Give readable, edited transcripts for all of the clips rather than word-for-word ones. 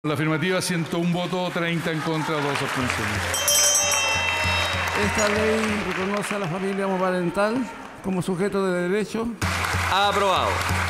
La afirmativa, 101 votos, 30 en contra, 2 abstenciones. Esta ley reconoce a la familia homoparental como sujeto de derecho. Aprobado.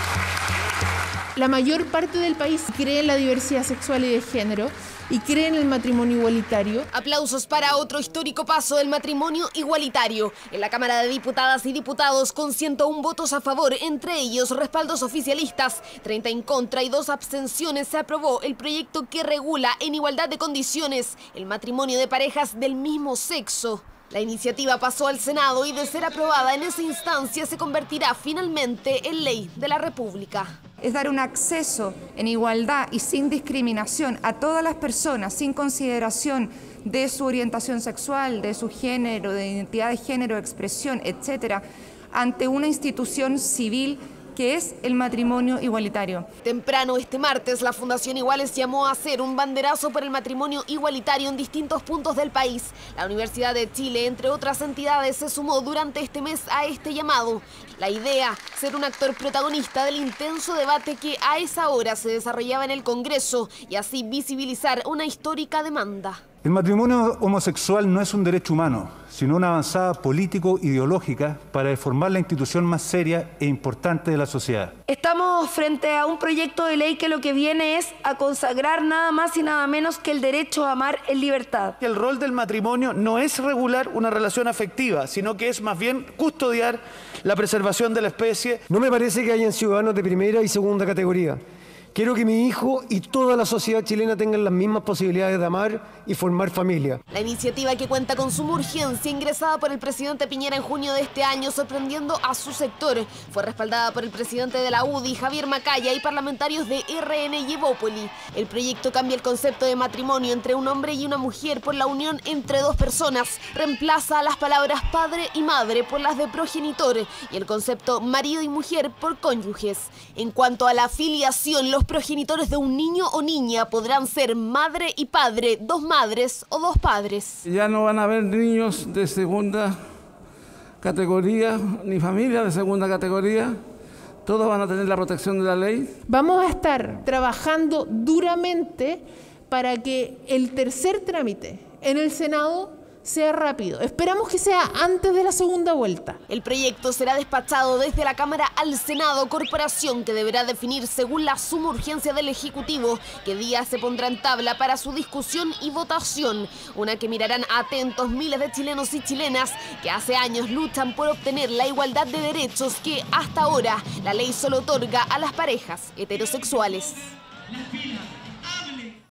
La mayor parte del país cree en la diversidad sexual y de género y cree en el matrimonio igualitario. Aplausos para otro histórico paso del matrimonio igualitario. En la Cámara de Diputadas y Diputados, con 101 votos a favor, entre ellos respaldos oficialistas, 30 en contra y 2 abstenciones, se aprobó el proyecto que regula en igualdad de condiciones el matrimonio de parejas del mismo sexo. La iniciativa pasó al Senado y, de ser aprobada en esa instancia, se convertirá finalmente en ley de la República. Es dar un acceso en igualdad y sin discriminación a todas las personas, sin consideración de su orientación sexual, de su género, de identidad de género, expresión, etcétera, ante una institución civil que es el matrimonio igualitario. Temprano este martes, la Fundación Iguales llamó a hacer un banderazo por el matrimonio igualitario en distintos puntos del país. La Universidad de Chile, entre otras entidades, se sumó durante este mes a este llamado. La idea, ser un actor protagonista del intenso debate que a esa hora se desarrollaba en el Congreso y así visibilizar una histórica demanda. El matrimonio homosexual no es un derecho humano, sino una avanzada político-ideológica para deformar la institución más seria e importante de la sociedad. Estamos frente a un proyecto de ley que lo que viene es a consagrar nada más y nada menos que el derecho a amar en libertad. El rol del matrimonio no es regular una relación afectiva, sino que es más bien custodiar la preservación de la especie. No me parece que hayan ciudadanos de primera y segunda categoría. Quiero que mi hijo y toda la sociedad chilena tengan las mismas posibilidades de amar y formar familia. La iniciativa, que cuenta con suma urgencia, ingresada por el presidente Piñera en junio de este año, sorprendiendo a su sector, fue respaldada por el presidente de la UDI, Javier Macaya, y parlamentarios de RN y Evópoli. El proyecto cambia el concepto de matrimonio entre un hombre y una mujer por la unión entre dos personas, reemplaza a las palabras padre y madre por las de progenitor y el concepto marido y mujer por cónyuges. En cuanto a la filiación, los progenitores de un niño o niña podrán ser madre y padre, dos madres o dos padres. Ya no van a haber niños de segunda categoría, ni familias de segunda categoría. Todos van a tener la protección de la ley. Vamos a estar trabajando duramente para que el tercer trámite en el Senado sea rápido. Esperamos que sea antes de la segunda vuelta. El proyecto será despachado desde la Cámara al Senado, corporación que deberá definir según la suma urgencia del Ejecutivo qué día se pondrá en tabla para su discusión y votación, una que mirarán atentos miles de chilenos y chilenas que hace años luchan por obtener la igualdad de derechos que hasta ahora la ley solo otorga a las parejas heterosexuales.